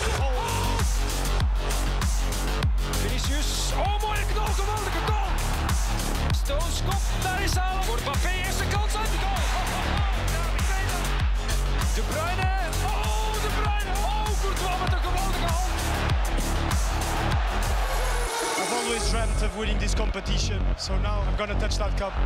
Vinicius. Oh, mooie knal, geweldige goal. Stones kop, daar is Haaland. Voor Mbappé, eerste kans uit de goal. De Bruyne. Oh, De Bruyne. Oh, Courtois met een geweldige hand. I've always dreamt of winning this competition, so now I'm gonna touch that cup.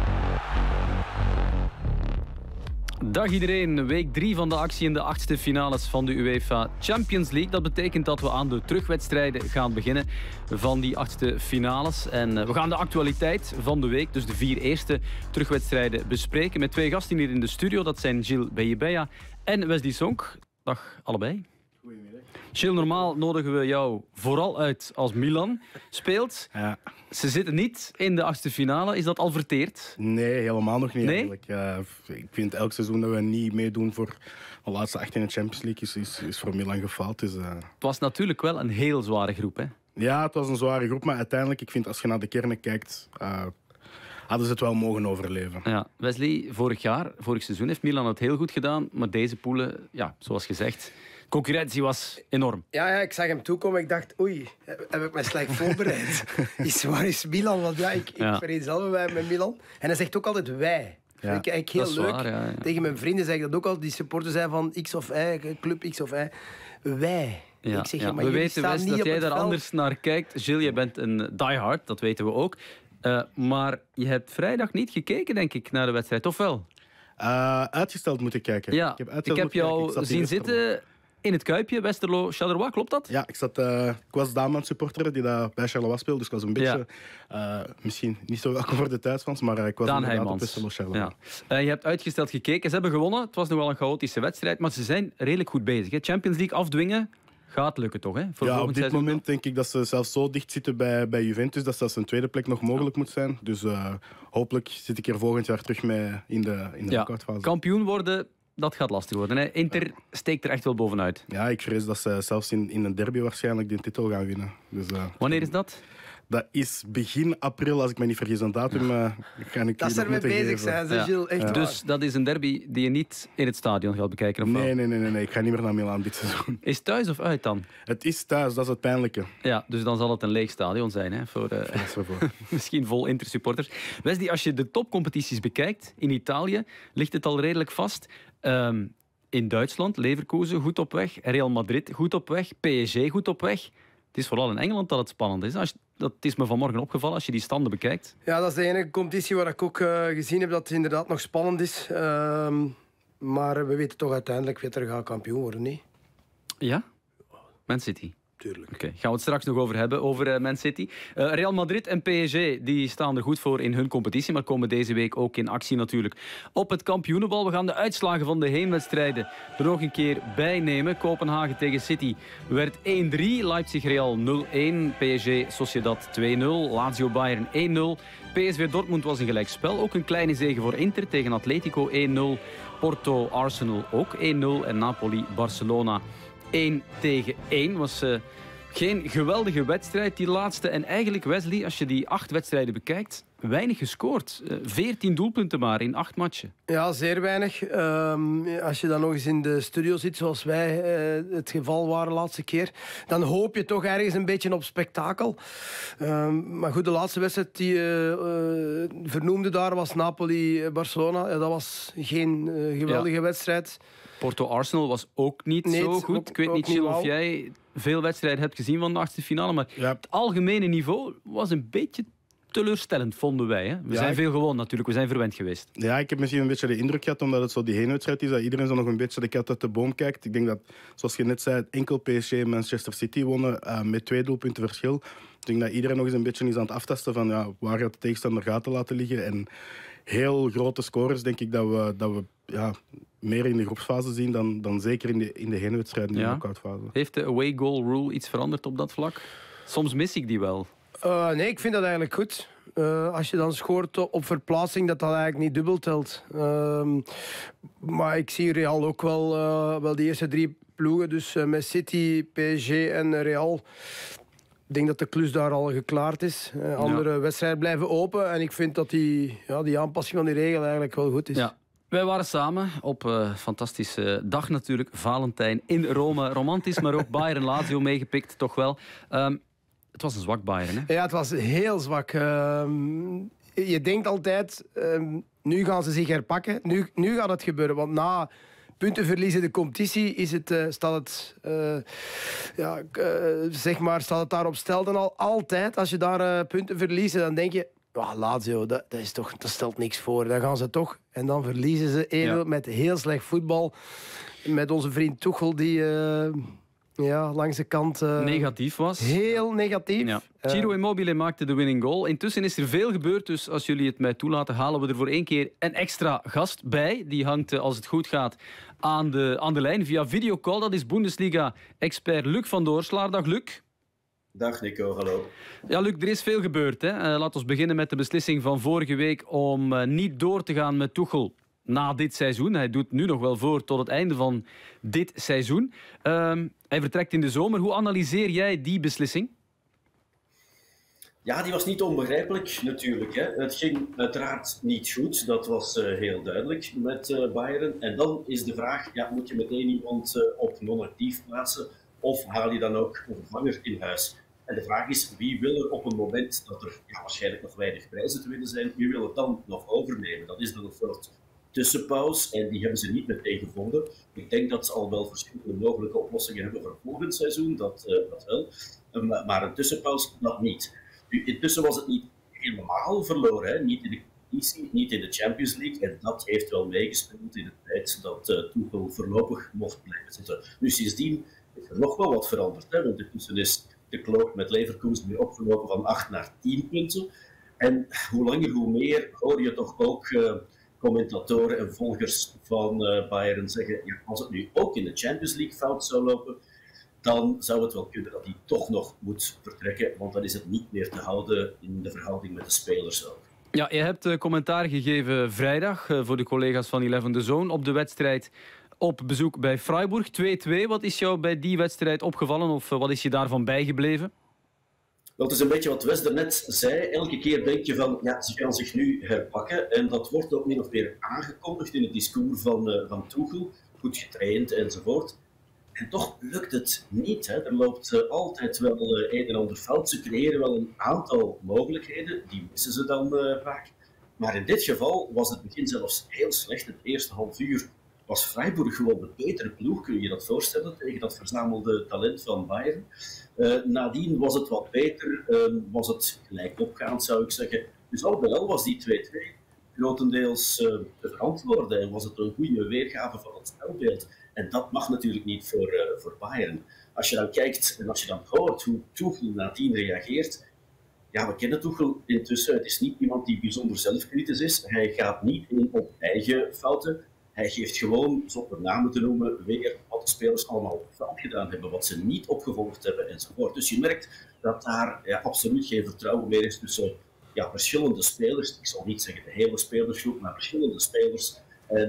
Dag iedereen, week 3 van de actie in de 8e finales van de UEFA Champions League. Dat betekent dat we aan de terugwedstrijden gaan beginnen van die 8e finales. En we gaan de actualiteit van de week, dus de 4 eerste terugwedstrijden, bespreken met 2 gasten hier in de studio. Dat zijn Gilles Beyebeya en Wesley Sonk. Dag allebei. Goedemiddag. Gilles, normaal nodigen we jou vooral uit als Milan speelt. Ja. Ze zitten niet in de 8e finale. Is dat al verteerd? Nee, helemaal nog niet Nee? eigenlijk. Ik vind elk seizoen dat we niet meedoen voor de laatste 8 in de Champions League is voor Milan gefaald. Dus, Het was natuurlijk wel een heel zware groep, hè? ja, het was een zware groep, maar uiteindelijk, ik vind als je naar de kernen kijkt, hadden ze het wel mogen overleven. Ja, Wesley, vorig seizoen heeft Milan het heel goed gedaan, maar deze poelen, ja, zoals gezegd, concurrentie was enorm. Ja, ik zag hem toekomen. Ik dacht, oei, heb ik me slecht voorbereid? Waar is Milan? Want ja, ik vereenzelvig mij met Milan. En hij zegt ook altijd wij. Ja, vind ik eigenlijk heel dat is leuk. waar, ja. Tegen mijn vrienden zeg ik dat ook al. Die supporters zijn van X of Y, club X of Y. Wij. Ja, Ik zeg, ja. maar We jullie weten, staan Wes, niet dat op jij het daar veld. anders naar kijkt. Gilles, jij bent een diehard, dat weten we ook. Maar je hebt vrijdag niet gekeken, denk ik, naar de wedstrijd, of wel? Uitgesteld moeten kijken. Ja, ik heb jou zat zien hier zitten in het Kuipje, Westerlo-Charleroi, klopt dat? Ja, ik was Daman supporter die daar bij Charleroi speelde, dus ik was een beetje, misschien niet zo welkom voor de thuisfans, maar ik was Daan inderdaad op Heijmans. Westerlo-Charleroi. Ja. Je hebt uitgesteld gekeken. Ze hebben gewonnen. Het was nog wel een chaotische wedstrijd, maar ze zijn redelijk goed bezig. Hè. Champions League afdwingen gaat lukken toch? Hè? Voor Ja, op volgend dit seizoen. moment denk ik dat ze zelfs zo dicht zitten bij Juventus dat zelfs een tweede plek nog mogelijk moet zijn. Dus hopelijk zit ik er volgend jaar terug mee in de knock-outfase. Kampioen worden, dat gaat lastig worden. Hè. Inter steekt er echt wel bovenuit. Ja, ik vrees dat ze zelfs in een derby waarschijnlijk de titel gaan winnen. Dus, Wanneer is dat? dat is begin april, als ik me niet vergis. Een datum ga ik Dat ze ermee bezig zijn, ze Gilles. Echt waar. Dus dat is een derby die je niet in het stadion gaat bekijken? Of wel? Nee. Ik ga niet meer naar Milaan dit seizoen. Is thuis of uit dan? Het is thuis, dat is het pijnlijke. Ja, dus dan zal het een leeg stadion zijn. Hè, voor, misschien vol Inter-supporters. Wesley, als je de topcompetities bekijkt in Italië, ligt het al redelijk vast. In Duitsland, Leverkusen goed op weg. Real Madrid goed op weg. PSG goed op weg. Het is vooral in Engeland dat het spannend is. Dat is me vanmorgen opgevallen als je die standen bekijkt. Ja, dat is de enige competitie waar ik ook gezien heb dat het inderdaad nog spannend is. Maar we weten toch uiteindelijk wie er gaat kampioen worden, niet? Ja? Man City. Tuurlijk. Oké, gaan we het straks nog over hebben, over Man City. Real Madrid en PSG die staan er goed voor in hun competitie, maar komen deze week ook in actie natuurlijk op het kampioenenbal. We gaan de uitslagen van de heenwedstrijden er nog een keer bij nemen. Kopenhagen tegen City werd 1-3, Leipzig-Real 0-1, PSG Sociedad 2-0, Lazio-Bayern 1-0. PSV Dortmund was een gelijkspel, ook een kleine zege voor Inter tegen Atletico 1-0. Porto-Arsenal ook 1-0 en Napoli-Barcelona 1-1 was geen geweldige wedstrijd, die laatste. En eigenlijk, Wesley, als je die 8 wedstrijden bekijkt, weinig gescoord. 14 doelpunten maar in 8 matchen. Ja, zeer weinig. Als je dan nog eens in de studio zit, zoals wij het geval waren de laatste keer, dan hoop je toch ergens een beetje op spektakel. Maar goed, de laatste wedstrijd die vernoemde daar was Napoli-Barcelona. Ja, dat was geen geweldige wedstrijd. Porto-Arsenal was ook niet zo goed. Ik weet niet, Gilles, of jij veel wedstrijden hebt gezien van de 8e finale, maar het algemene niveau was een beetje teleurstellend, vonden wij. Hè? We zijn veel gewoon natuurlijk, we zijn verwend geweest. Ja, ik heb misschien een beetje de indruk gehad, omdat het zo die heenwedstrijd is, dat iedereen zo nog een beetje de kat uit de boom kijkt. Ik denk dat, zoals je net zei, enkel PSG en Manchester City wonnen met 2 doelpunten verschil. Ik denk dat iedereen nog eens een beetje is aan het aftasten van waar gaat de tegenstander gaten laten liggen. En heel grote scores denk ik dat we meer in de groepsfase zien dan zeker in de heenwedstrijden in de knock-outfase. Heeft de away goal rule iets veranderd op dat vlak? Soms mis ik die wel. Nee, ik vind dat eigenlijk goed. Als je dan scoort op verplaatsing, dat eigenlijk niet dubbel telt. Maar ik zie Real ook wel die eerste 3 ploegen. Dus met City, PSG en Real. Ik denk dat de klus daar al geklaard is. Andere wedstrijden blijven open. En ik vind dat die aanpassing van die regel eigenlijk wel goed is. Ja. Wij waren samen op een fantastische dag natuurlijk. Valentijn in Rome. Romantisch, maar ook Bayern Lazio meegepikt, toch wel. Het was een zwak Bayern, hè? Ja, het was heel zwak. Je denkt altijd, nu gaan ze zich herpakken. Nu gaat het gebeuren, want na punten verliezen de competitie is het, staat het daar op stel dan altijd. Als je daar punten verliezen, dan denk je, Lazio, dat stelt niks voor. Dan gaan ze toch. En dan verliezen ze 1-0 met heel slecht voetbal. Met onze vriend Tuchel die langs de kant... negatief was. Heel negatief. Ja. Ciro Immobile maakte de winning goal. Intussen is er veel gebeurd, dus als jullie het mij toelaten, halen we er voor 1 keer een extra gast bij. Die hangt, als het goed gaat, aan de lijn via videocall. Dat is Bundesliga-expert Luc van Doorslaar. Dag Luc. Dag Nico, hallo. Ja, Luc, er is veel gebeurd, hè? Laten we beginnen met de beslissing van vorige week om niet door te gaan met Tuchel na dit seizoen. Hij doet nu nog wel voor tot het einde van dit seizoen. Hij vertrekt in de zomer. Hoe analyseer jij die beslissing? Ja, die was niet onbegrijpelijk natuurlijk. Hè. Het ging uiteraard niet goed, dat was heel duidelijk met Bayern. En dan is de vraag, moet je meteen iemand op non-actief plaatsen of haal je dan ook een vervanger in huis? En de vraag is, wie wil er op een moment dat er waarschijnlijk nog weinig prijzen te winnen zijn, wie wil het dan nog overnemen? Dat is dan een soort tussenpauze en die hebben ze niet meteen gevonden. Ik denk dat ze al wel verschillende mogelijke oplossingen hebben voor volgend seizoen, dat wel. Maar een tussenpauze, dat niet. Nu, intussen was het niet helemaal verloren, hè? Niet in de competitie, niet in de Champions League. En dat heeft wel meegespeeld in het feit dat Tuchel voorlopig mocht blijven zitten. Nu, sindsdien is er nog wel wat veranderd. Hè? Want intussen is de kloof met Leverkusen weer opgelopen van 8 naar 10 punten. En hoe langer, hoe meer hoor je toch ook commentatoren en volgers van Bayern zeggen, als het nu ook in de Champions League fout zou lopen, dan zou het wel kunnen dat hij toch nog moet vertrekken, want dan is het niet meer te houden in de verhouding met de spelers ook. Ja, je hebt commentaar gegeven vrijdag voor de collega's van Eleven The Zone op de wedstrijd op bezoek bij Freiburg. 2-2. Wat is jou bij die wedstrijd opgevallen of wat is je daarvan bijgebleven? Dat is een beetje wat Wes daarnet zei. Elke keer denk je van, ze gaan zich nu herpakken. En dat wordt ook min of meer aangekondigd in het discours van Tuchel. Goed getraind enzovoort. En toch lukt het niet. Hè. Er loopt altijd wel een en ander fout. Ze creëren wel een aantal mogelijkheden. Die missen ze dan vaak. Maar in dit geval was het begin zelfs heel slecht. Het eerste half uur was Freiburg gewoon de betere ploeg. Kun je je dat voorstellen? Tegen dat verzamelde talent van Bayern. Nadien was het wat beter. Was het gelijk opgaand, zou ik zeggen. Dus al bij al was die 2-2 grotendeels te verantwoorden. En was het een goede weergave van het spelbeeld. En dat mag natuurlijk niet voor Bayern. Als je dan kijkt en als je dan hoort hoe Tuchel nadien reageert. Ja, we kennen Tuchel intussen. Het is niet iemand die bijzonder zelfkritisch is. Hij gaat niet in op eigen fouten. Hij geeft gewoon, zonder namen te noemen, weer wat de spelers allemaal fout gedaan hebben, wat ze niet opgevolgd hebben enzovoort. Dus je merkt dat daar absoluut geen vertrouwen meer is tussen verschillende spelers. Ik zal niet zeggen de hele spelersgroep, maar verschillende spelers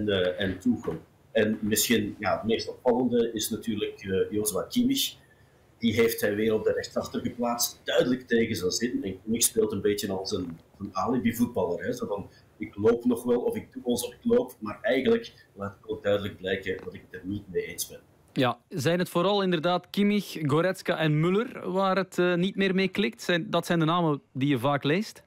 en Tuchel. En misschien het meest opvallende is natuurlijk Joshua Kimmich. Die heeft hij weer op de rechtsachter geplaatst, duidelijk tegen zijn zin. En Kimmich speelt een beetje als een alibi-voetballer. Hè? Zo van, ik loop nog wel, of ik doe alsof ik loop, maar eigenlijk laat ik ook duidelijk blijken dat ik het er niet mee eens ben. Ja, zijn het vooral inderdaad Kimmich, Goretzka en Müller waar het niet meer mee klikt? Dat zijn de namen die je vaak leest?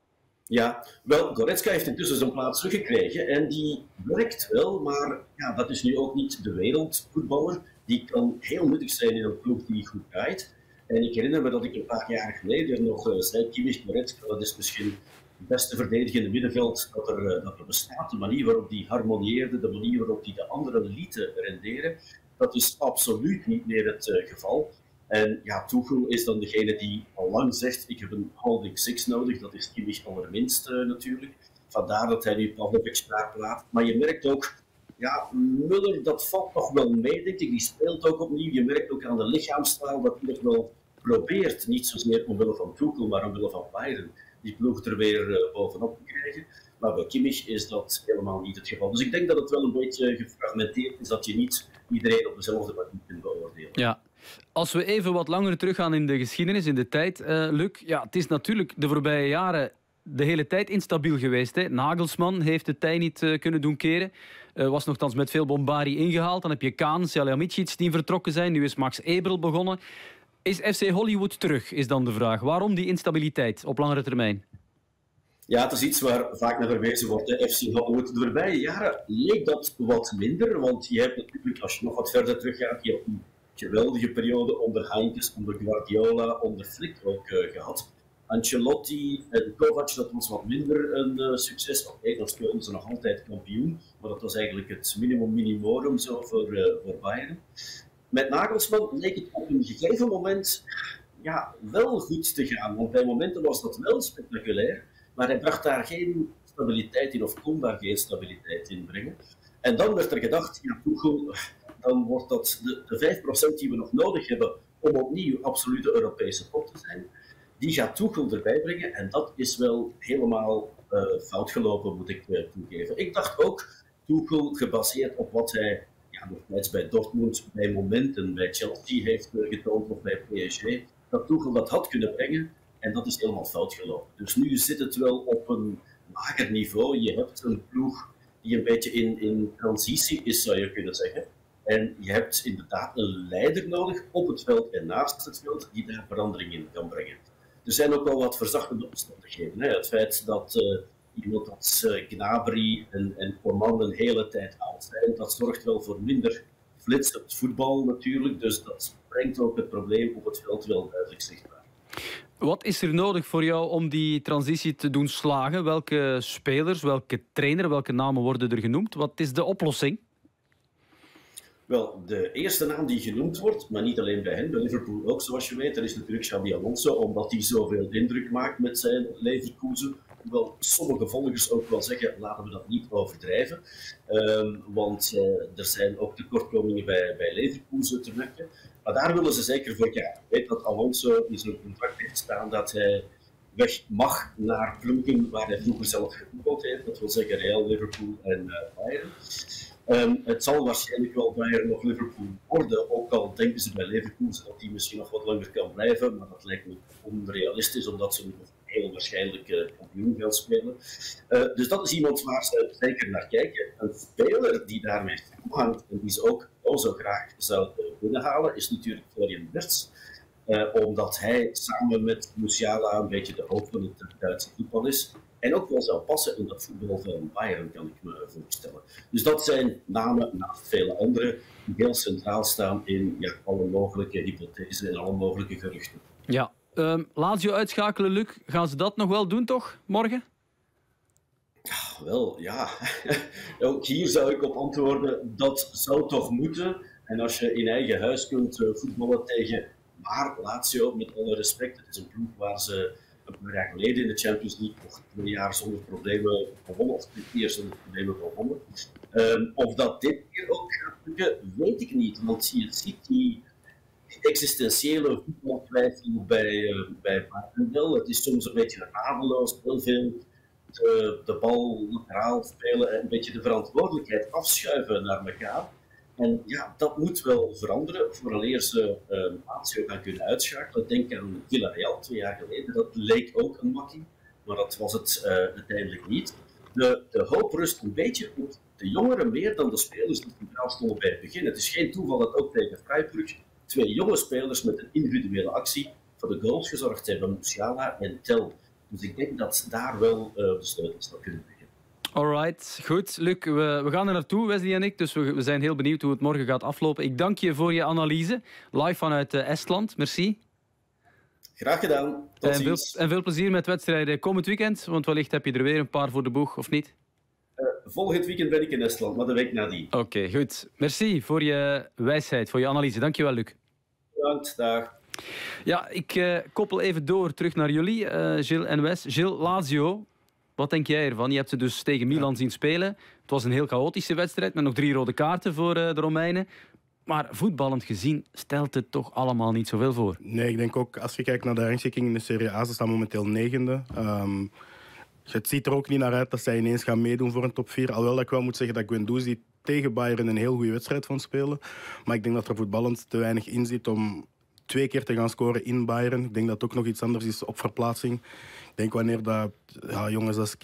Ja, wel, Goretzka heeft intussen zijn plaats teruggekregen en die werkt wel, maar dat is nu ook niet de wereldvoetballer. Die kan heel nuttig zijn in een ploeg die goed draait. En ik herinner me dat ik een paar jaar geleden nog zei, Kimmich, Goretzka, dat is misschien het beste verdedigende middenveld dat er bestaat. De manier waarop die harmonieerde, de manier waarop die de anderen lieten renderen, dat is absoluut niet meer het geval. En Tuchel is dan degene die al lang zegt, ik heb een holding six nodig, dat is Kimmich allerminst natuurlijk. Vandaar dat hij nu Pavlovic praat. Maar je merkt ook, Müller, dat valt nog wel mee, denk ik. Die speelt ook opnieuw. Je merkt ook aan de lichaamstaal dat hij het wel probeert. Niet zozeer omwille van Tuchel, maar omwille van Bayern. Die ploeg er weer bovenop te krijgen. Maar bij Kimmich is dat helemaal niet het geval. Dus ik denk dat het wel een beetje gefragmenteerd is, dat je niet iedereen op dezelfde manier kunt beoordelen. Ja. Als we even wat langer teruggaan in de geschiedenis, in de tijd, Luc. Ja, het is natuurlijk de voorbije jaren de hele tijd instabiel geweest. Hè? Nagelsman heeft de tij niet kunnen doen keren. Was nogthans met veel bombarie ingehaald. Dan heb je Kaan, Salihamidzic die vertrokken zijn. Nu is Max Eberl begonnen. Is FC Hollywood terug, is dan de vraag. Waarom die instabiliteit op langere termijn? Ja, het is iets waar vaak naar verwezen wordt. De FC Hollywood. De voorbije jaren leek dat wat minder, want je hebt natuurlijk, als je nog wat verder teruggaat, je hebt een geweldige periode onder Heinkes, onder Guardiola, onder Flick ook gehad. Ancelotti en Kovac, dat was wat minder een succes. Oké, dan speelden ze nog altijd kampioen, maar dat was eigenlijk het minimum zo voor Bayern. Met Nagelsman leek het op een gegeven moment wel goed te gaan, want bij momenten was dat wel spectaculair. Maar hij bracht daar geen stabiliteit in, of kon daar geen stabiliteit in brengen. En dan werd er gedacht, Tuchel, dan wordt dat de 5% die we nog nodig hebben om opnieuw absolute Europese top te zijn, die gaat Tuchel erbij brengen. En dat is wel helemaal fout gelopen, moet ik toegeven. Ik dacht ook, Tuchel, gebaseerd op wat hij nog bij Dortmund, bij momenten, bij Chelsea heeft getoond, of bij PSG, dat Tuchel dat had kunnen brengen. En dat is helemaal fout gelopen. Dus nu zit het wel op een lager niveau. Je hebt een ploeg die een beetje in transitie is, zou je kunnen zeggen. En je hebt inderdaad een leider nodig op het veld en naast het veld die daar verandering in kan brengen. Er zijn ook wel wat verzachtende omstandigheden. Hè. Het feit dat iemand als Gnabry en Coman een hele tijd oud zijn, dat zorgt wel voor minder flitsend voetbal natuurlijk. Dus dat brengt ook het probleem op het veld wel duidelijk zichtbaar. Wat is er nodig voor jou om die transitie te doen slagen? Welke spelers, welke trainer, welke namen worden er genoemd? Wat is de oplossing? Wel, de eerste naam die genoemd wordt, maar niet alleen bij hen, bij Liverpool ook, zoals je weet, dat is natuurlijk Xabi Alonso, omdat hij zoveel indruk maakt met zijn Leverkusen. Hoewel sommige volgers ook wel zeggen, laten we dat niet overdrijven. Want er zijn ook tekortkomingen bij Leverkusen te merken. Maar daar willen ze zeker voor gaan. Ik weet dat Alonso in zijn contract heeft staan dat hij weg mag naar ploegen waar hij vroeger zelf gevoetbald heeft. Dat wil zeggen Real, Liverpool en Bayern. Het zal waarschijnlijk wel Bayern of Liverpool worden, ook al denken ze bij Leverkusen dat hij misschien nog wat langer kan blijven, maar dat lijkt me onrealistisch, omdat ze heel waarschijnlijk kampioen gaan spelen. Dus dat is iemand waar ze zeker naar kijken. Een speler die daarmee hangt en die ze ook zo graag zouden willen halen, is natuurlijk Florian Wirtz. Omdat hij samen met Musiala een beetje de hoofd van het Duitse voetbal is. En ook wel zou passen in dat voetbal van Bayern, kan ik me voorstellen. Dus dat zijn namen naast vele andere die heel centraal staan in alle mogelijke hypothesen en alle mogelijke geruchten. Ja, Lazio uitschakelen, Luc. Gaan ze dat nog wel doen, toch, morgen? Wel, ja. Ook hier zou ik op antwoorden, dat zou toch moeten. En als je in eigen huis kunt voetballen tegen Lazio, met alle respect, het is een ploeg waar ze een paar jaar geleden in de Champions League nog 2 jaar zonder problemen gewonnen, of 2 keer zonder problemen gewonnen. Of dat dit keer ook gaat lukken, weet ik niet. Want je ziet die existentiële voetbaltwijfel bij Bayern wel. Het is soms een beetje radeloos, heel veel de bal lateraal spelen en een beetje de verantwoordelijkheid afschuiven naar elkaar. En ja, dat moet wel veranderen vooraleer ze Lazio gaan kunnen uitschakelen. Denk aan Villarreal 2 jaar geleden. Dat leek ook een makkie, maar dat was het uiteindelijk niet. De hoop rust een beetje op de jongeren meer dan de spelers die centraal stonden bij het begin. Het is geen toeval dat ook tegen Freiburg 2 jonge spelers met een individuele actie voor de goals gezorgd hebben. Musiala en Tel. Dus ik denk dat daar wel de sleutels kunnen liggen. Alright, goed. Luc, we gaan er naartoe, Wesley en ik. Dus we zijn heel benieuwd hoe het morgen gaat aflopen. Ik dank je voor je analyse. Live vanuit Estland. Merci. Graag gedaan. Tot ziens. En veel plezier met wedstrijden komend weekend. Want wellicht heb je er weer een paar voor de boeg, of niet? Volgend weekend ben ik in Estland, maar de week nadien. Oké, goed. Merci voor je wijsheid, voor je analyse. Dank je wel, Luc. Bedankt, dag. Ja, ik koppel even door terug naar jullie, Gilles en Wes. Gilles, Lazio, wat denk jij ervan? Je hebt ze dus tegen Milan zien spelen. Het was een heel chaotische wedstrijd met nog 3 rode kaarten voor de Romeinen. Maar voetballend gezien stelt het toch allemaal niet zoveel voor. Nee, ik denk ook, als je kijkt naar de rangschikking in de Serie A, ze staan momenteel 9e. Het ziet er ook niet naar uit dat zij ineens gaan meedoen voor een top 4. Alhoewel dat ik wel moet zeggen dat Guendouzi tegen Bayern een heel goede wedstrijd vond spelen. Maar ik denk dat er voetballend te weinig in zit om 2 keer te gaan scoren in Bayern. Ik denk dat het ook nog iets anders is op verplaatsing. Ik denk wanneer dat... Ja, jongens, als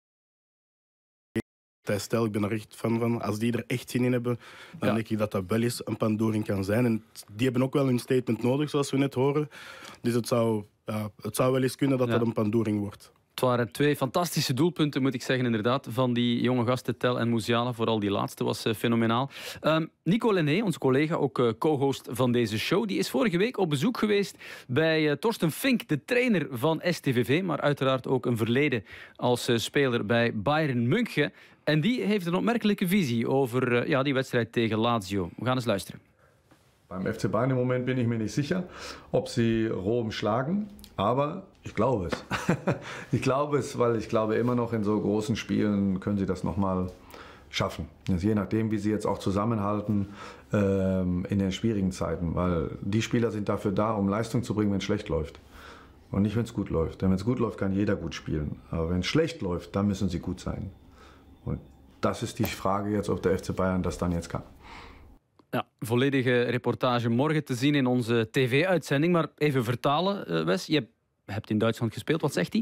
stel, ik ben er echt van. Als die er echt zin in hebben, dan denk ik dat dat wel eens een Pandoering kan zijn. En die hebben ook wel hun statement nodig, zoals we net horen. Dus het zou wel eens kunnen dat dat een Pandoering wordt. Het waren 2 fantastische doelpunten, moet ik zeggen, inderdaad, van die jonge gasten Tel en Musiala. Vooral die laatste was fenomenaal. Nico Lenné, onze collega, ook co-host van deze show, die is vorige week op bezoek geweest bij Torsten Fink, de trainer van STVV, maar uiteraard ook een verleden als speler bij Bayern München. En die heeft een opmerkelijke visie over die wedstrijd tegen Lazio. We gaan eens luisteren. Beim FC Bayern im Moment bin ich mir nicht sicher, ob sie Rom schlagen, aber ich glaube es. Ich glaube es, weil ich glaube immer noch in so großen Spielen können sie das nochmal schaffen. Also je nachdem, wie sie jetzt auch zusammenhalten in den schwierigen Zeiten, weil die Spieler sind dafür da, um Leistung zu bringen, wenn es schlecht läuft. Und nicht, wenn es gut läuft. Denn wenn es gut läuft, kann jeder gut spielen. Aber wenn es schlecht läuft, dann müssen sie gut sein. Und das ist die Frage jetzt, ob der FC Bayern das dann jetzt kann. Ja, volledige reportage morgen te zien in onze tv-uitzending. Maar even vertalen, Wes. Je hebt in Duitsland gespeeld. Wat zegt hij?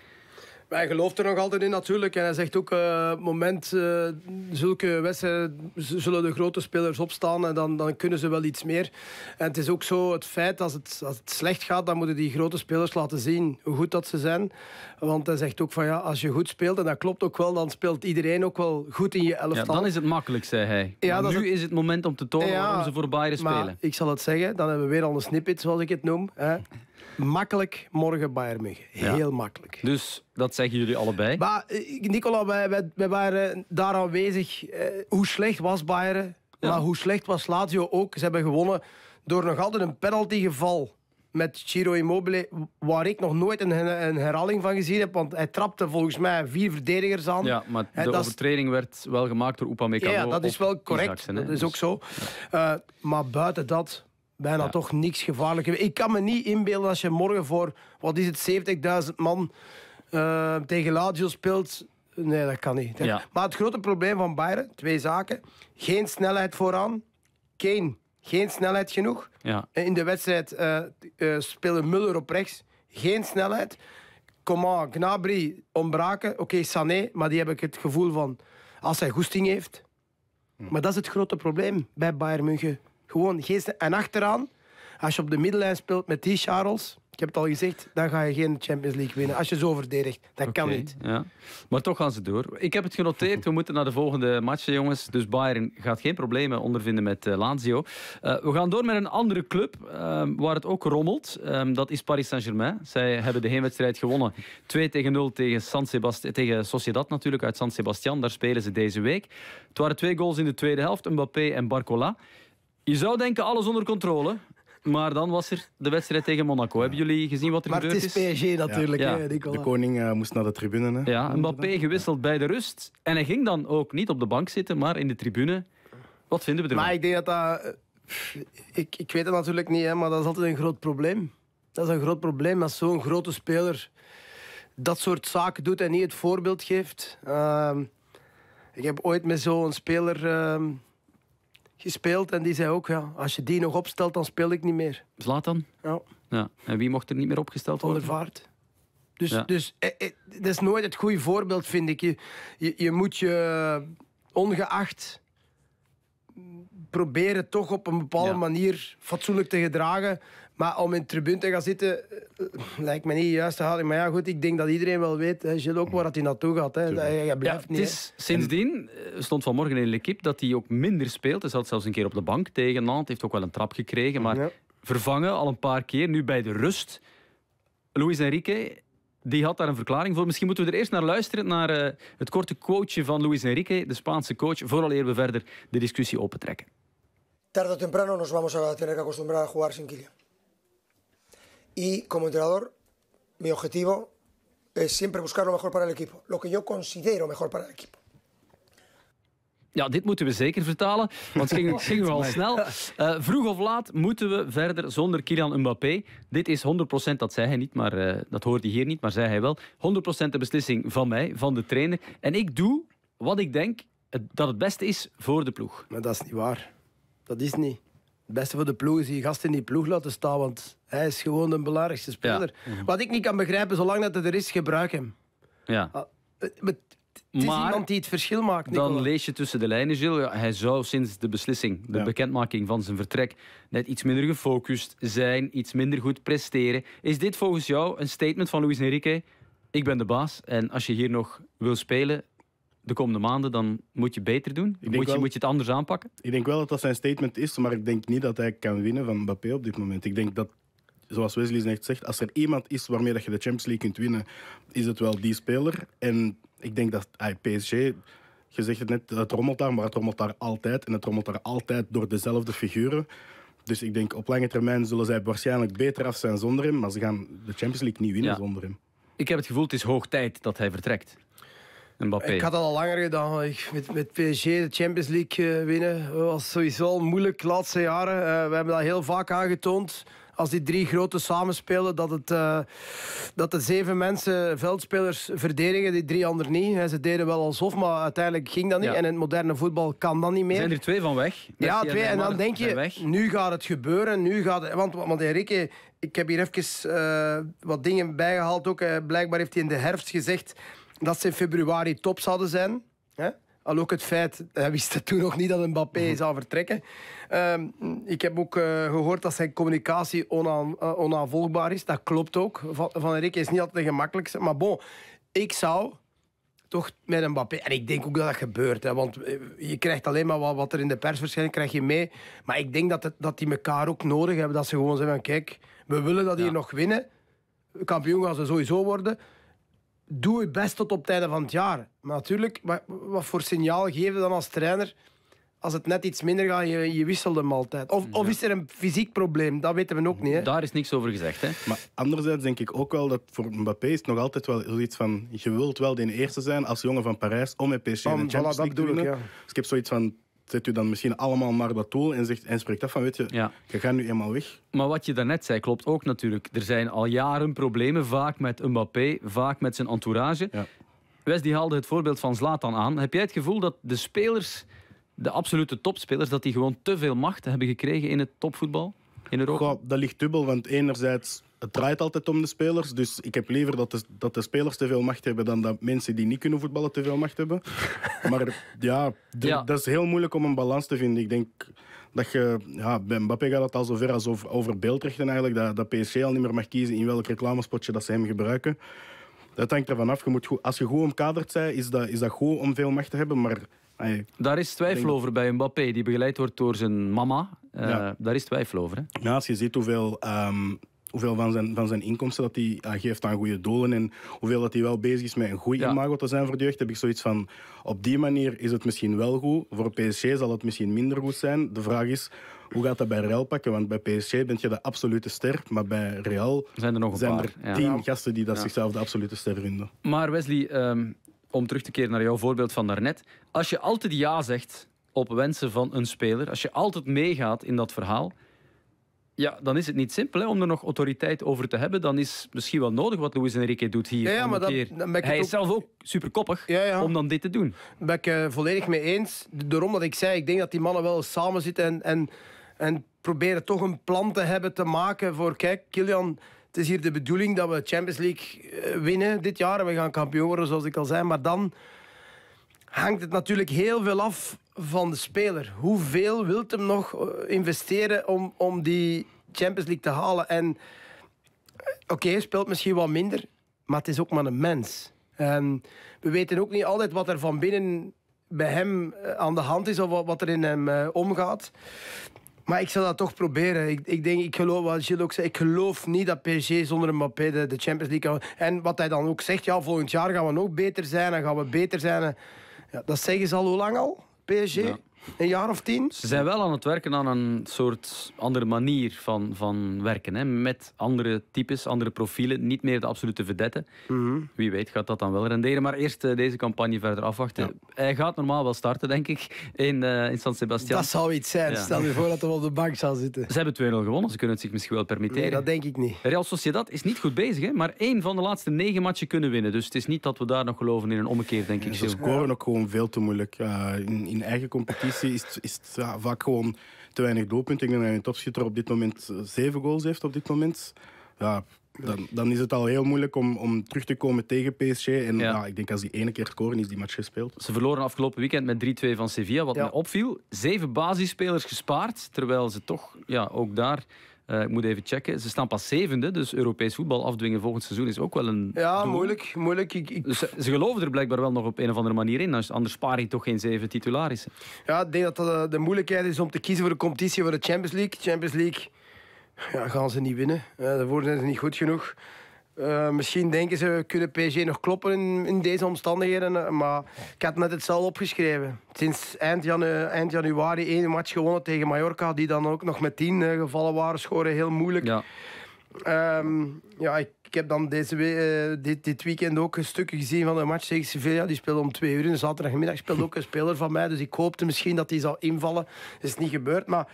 Hij gelooft er nog altijd in natuurlijk. En hij zegt ook, het moment zulke wedstrijden zullen de grote spelers opstaan en dan kunnen ze wel iets meer. En het is ook zo het feit, als het slecht gaat, dan moeten die grote spelers laten zien hoe goed dat ze zijn. Want hij zegt ook van ja, als je goed speelt, en dat klopt ook wel, dan speelt iedereen ook wel goed in je elftal. Ja, dan is het makkelijk, zei hij. Ja, nu is het moment om te tonen waarom ze voor Bayern spelen. Maar ik zal het zeggen, dan hebben we weer al een snippet, zoals ik het noem. Hè. Makkelijk morgen Bayern München. Heel makkelijk. Dus dat zeggen jullie allebei. Maar Nicola, wij waren daar aanwezig. Hoe slecht was Bayern? Ja. Maar hoe slecht was Lazio ook? Ze hebben gewonnen door nog altijd een penaltygeval met Ciro Immobile, waar ik nog nooit een herhaling van gezien heb. Want hij trapte volgens mij 4 verdedigers aan. Ja, maar de overtreding werd wel gemaakt door Upamecano. Ja, dat is wel correct. Isaacsen, dat is ook zo. Ja. Maar buiten dat... Bijna toch niks gevaarlijk. Ik kan me niet inbeelden als je morgen voor, wat is het, 70.000 man tegen Lazio speelt. Nee, dat kan niet. Ja. Maar het grote probleem van Bayern, 2 zaken. Geen snelheid vooraan. Kane, geen snelheid genoeg. Ja. In de wedstrijd spelen Müller op rechts. Geen snelheid. Coman, Gnabry ontbraken. Oké, Sané, maar die heb ik het gevoel van als hij goesting heeft. Maar dat is het grote probleem bij Bayern München. Gewoon geest. En achteraan, als je op de middellijn speelt met die Charles, ik heb het al gezegd, dan ga je geen Champions League winnen. Als je zo verdedigt. Dat kan niet. Ja. Maar toch gaan ze door. Ik heb het genoteerd. We moeten naar de volgende matchen, jongens. Dus Bayern gaat geen problemen ondervinden met Lazio. We gaan door met een andere club waar het ook rommelt. Dat is Paris Saint-Germain. Zij hebben de heenwedstrijd gewonnen. 2-0 tegen Sociedad natuurlijk, uit San Sebastián. Daar spelen ze deze week. Het waren 2 goals in de tweede helft. Mbappé en Barcola. Je zou denken, alles onder controle. Maar dan was er de wedstrijd tegen Monaco. Hebben jullie gezien wat er gebeurd is? Maar het is PSG natuurlijk, hè, de koning moest naar de tribune. Hè. Ja, Mbappé gewisseld bij de rust. En hij ging dan ook niet op de bank zitten, maar in de tribune. Wat vinden we ervan? Maar ik denk dat... Ik weet het natuurlijk niet, hè, maar dat is altijd een groot probleem. Dat is een groot probleem als zo'n grote speler dat soort zaken doet en niet het voorbeeld geeft. Ik heb ooit met zo'n speler... gespeeld en die zei ook, ja, als je die nog opstelt, dan speel ik niet meer. Zlatan? Ja. En wie mocht er niet meer opgesteld worden? Van der Vaart. Dus dat is nooit het goede voorbeeld, vind ik. Je moet je ongeacht proberen toch op een bepaalde manier fatsoenlijk te gedragen. Maar om in de tribune te gaan zitten, lijkt me niet juist te halen. Maar ja, goed, ik denk dat iedereen wel weet, hè, Gilles, ook waar hij naartoe gaat. Hè. Hij blijft niet. Het is, sindsdien stond vanmorgen in L'Équipe dat hij ook minder speelt. Hij zat zelfs een keer op de bank tegen Nantes. Heeft ook wel een trap gekregen, maar vervangen al een paar keer. Nu bij de rust. Luis Enrique, die had daar een verklaring voor. Misschien moeten we er eerst naar luisteren, naar het korte quoteje van Luis Enrique, de Spaanse coach, vooraleer we verder de discussie opentrekken. Tarde o temprano nos vamos a tener que acostumbrar a jugar sin Kylian. Y como entrenador, mi objetivo es siempre buscar lo mejor para el equipo. Lo que yo considero mejor para el equipo. Ja, dit moeten we zeker vertalen, want het ging wel snel. Vroeg of laat moeten we verder zonder Kylian Mbappé. Dit is 100%, dat zei hij niet, maar dat hoorde hij hier niet, maar zei hij wel. 100% de beslissing van mij, van de trainer. En ik doe wat ik denk dat het beste is voor de ploeg. Maar dat is niet waar. Dat is niet. Het beste voor de ploeg is die gast in die ploeg laten staan, want hij is gewoon de belangrijkste speler. Ja. Wat ik niet kan begrijpen, zolang dat het er is, gebruik hem. Ja. Het is iemand die het verschil maakt, Nicola. Dan lees je tussen de lijnen, Gilles. Ja, hij zou sinds de beslissing, de bekendmaking van zijn vertrek, net iets minder gefocust zijn, iets minder goed presteren. Is dit volgens jou een statement van Luis Enrique? Ik ben de baas en als je hier nog wil spelen de komende maanden, dan moet je beter doen? Moet je het anders aanpakken? Ik denk wel dat dat zijn statement is, maar ik denk niet dat hij kan winnen van Mbappé op dit moment. Ik denk dat, zoals Wesley net zegt, als er iemand is waarmee dat je de Champions League kunt winnen, is het wel die speler. En ik denk dat PSG, je zegt het net, het rommelt daar, maar het rommelt daar altijd. En het rommelt daar altijd door dezelfde figuren. Dus ik denk op lange termijn zullen zij waarschijnlijk beter af zijn zonder hem, maar ze gaan de Champions League niet winnen zonder hem. Ik heb het gevoel, het is hoog tijd dat hij vertrekt. Mbappé. Ik had dat al langer gedaan. Met PSG de Champions League winnen was sowieso al moeilijk de laatste jaren. We hebben dat heel vaak aangetoond. Als die 3 grote samenspelen, dat de 7 mensen, veldspelers, verdedigen, die 3 anderen niet. Ze deden wel alsof, maar uiteindelijk ging dat niet. En in het moderne voetbal kan dat niet meer. Zijn er 2 van weg? Ja, 2. En dan denk je, nu gaat het gebeuren. Want Enrique, ik heb hier even wat dingen bijgehaald ook. Blijkbaar heeft hij in de herfst gezegd dat ze in februari top zouden zijn. Al ook het feit, hij wist het toen nog niet dat Mbappé zou vertrekken. Ik heb ook gehoord dat zijn communicatie onaanvolgbaar is. Dat klopt ook. Van Enrique is niet altijd de gemakkelijkste. Maar bon, ik zou toch met Mbappé... En ik denk ook dat dat gebeurt. Hè, want je krijgt alleen maar wat er in de persverschijning krijg je mee. Maar ik denk dat die elkaar ook nodig hebben. Dat ze gewoon zeggen, kijk, we willen dat hier nog winnen. Kampioen gaan ze sowieso worden. Doe je best tot op het einde van het jaar. Maar natuurlijk, wat voor signaal geef je dan als trainer? Als het net iets minder gaat, je wisselt hem altijd. Of is er een fysiek probleem? Dat weten we ook niet. Hè? Daar is niks over gezegd. Hè? Maar anderzijds denk ik ook wel dat voor Mbappé is het nog altijd wel zoiets van... Je wilt wel de eerste zijn als jongen van Parijs om met PSG in de Champions League te winnen. Dus ik heb zoiets van... Zet u dan misschien allemaal maar dat doel en spreekt af van, weet je, je gaat nu eenmaal weg. Maar wat je daarnet zei, klopt ook natuurlijk. Er zijn al jaren problemen, vaak met Mbappé, vaak met zijn entourage. Ja. Wes die haalde het voorbeeld van Zlatan aan. Heb jij het gevoel dat de spelers, de absolute topspelers, dat die gewoon te veel macht hebben gekregen in het topvoetbal in Europa? Goh, dat ligt dubbel, want enerzijds... Het draait altijd om de spelers, dus ik heb liever dat de spelers te veel macht hebben dan dat mensen die niet kunnen voetballen te veel macht hebben. Maar dat is heel moeilijk om een balans te vinden. Ik denk dat je... Ja, bij Mbappé gaat het al zover als over beeldrechten eigenlijk, dat PSG al niet meer mag kiezen in welk reclamespotje dat ze hem gebruiken. Dat hangt ervan af. Als je goed omkaderd bent, is dat goed om veel macht te hebben, maar... Daar is twijfel over bij Mbappé, die begeleid wordt door zijn mama. Daar is twijfel over. Hè? Ja, als je ziet hoeveel van zijn inkomsten dat hij geeft aan goede doelen en hoeveel dat hij wel bezig is met een goed imago te zijn voor de jeugd, heb ik zoiets van, op die manier is het misschien wel goed. Voor PSG zal het misschien minder goed zijn. De vraag is, hoe gaat dat bij Real pakken? Want bij PSG ben je de absolute ster, maar bij Real zijn er nog een paar. 10 gasten die zichzelf de absolute ster vinden. Maar Wesley, om terug te keren naar jouw voorbeeld van daarnet, als je altijd ja zegt op wensen van een speler, als je altijd meegaat in dat verhaal, ja, dan is het niet simpel om er nog autoriteit over te hebben. Dan is misschien wel nodig wat Luis Enrique doet hier. Maar hij is zelf ook superkoppig om dan dit te doen. Daar ben ik volledig mee eens. Daarom dat ik zei, ik denk dat die mannen wel samen zitten en proberen toch een plan te hebben te maken voor, kijk, Kylian, het is hier de bedoeling dat we Champions League winnen dit jaar en we gaan kampioen worden, zoals ik al zei. Maar dan hangt het natuurlijk heel veel af van de speler. Hoeveel wilt hem nog investeren om die Champions League te halen? En oké, speelt misschien wat minder, maar het is ook maar een mens. En we weten ook niet altijd wat er van binnen bij hem aan de hand is of wat er in hem omgaat. Maar ik zal dat toch proberen. Ik geloof, wat Gilles ook zei, ik geloof niet dat PSG zonder Mbappé de Champions League kan. En wat hij dan ook zegt, ja, volgend jaar gaan we nog beter zijn en gaan we beter zijn. Ja, dat zeggen ze al hoe lang al, PSG? Ja. Een jaar of 10? Ze zijn wel aan het werken aan een soort andere manier van werken. Hè? Met andere types, andere profielen. Niet meer de absolute vedette. Wie weet gaat dat dan wel renderen. Maar eerst deze campagne verder afwachten. Ja. Hij gaat normaal wel starten, denk ik, in San Sebastian. Dat zou iets zijn. Ja. Stel je voor dat hij op de bank zou zitten. Ze hebben 2-0 gewonnen. Ze kunnen het zich misschien wel permitteren. Nee, dat denk ik niet. Real Sociedad is niet goed bezig. Hè? Maar 1 van de laatste 9 matchen kunnen winnen. Dus het is niet dat we daar nog geloven in een ommekeer, denk ik. Ze scoren ook gewoon veel te moeilijk. In eigen competitie is het vaak gewoon te weinig doelpunten. Ik denk dat hij een topschutter op dit moment 7 goals heeft op dit moment. Ja, dan is het al heel moeilijk om terug te komen tegen PSG. En ik denk als die 1 keer scoren, is die match gespeeld. Ze verloren afgelopen weekend met 3-2 van Sevilla. Wat mij opviel, 7 basisspelers gespaard. Terwijl ze toch, ook daar... ik moet even checken. Ze staan pas 7e, dus Europees voetbal afdwingen volgend seizoen is ook wel een doel. Moeilijk. Dus ze geloven er blijkbaar wel nog op een of andere manier in. Anders spaar je toch geen 7 titularissen. Ja, ik denk dat de moeilijkheid is om te kiezen voor de competitie voor de Champions League. Champions League gaan ze niet winnen. Daarvoor zijn ze niet goed genoeg. Misschien denken ze, kunnen PSG nog kloppen in deze omstandigheden. Maar ik had net hetzelfde opgeschreven. Sinds eind januari 1 match gewonnen tegen Mallorca, die dan ook nog met 10 gevallen waren, scoren heel moeilijk. Ja. Ik heb dan dit weekend ook een stukje gezien van de match tegen Sevilla. Die speelde om 2 uur. En zaterdagmiddag speelde ook een speler van mij. Dus ik hoopte misschien dat hij zou invallen. Dat is niet gebeurd. Maar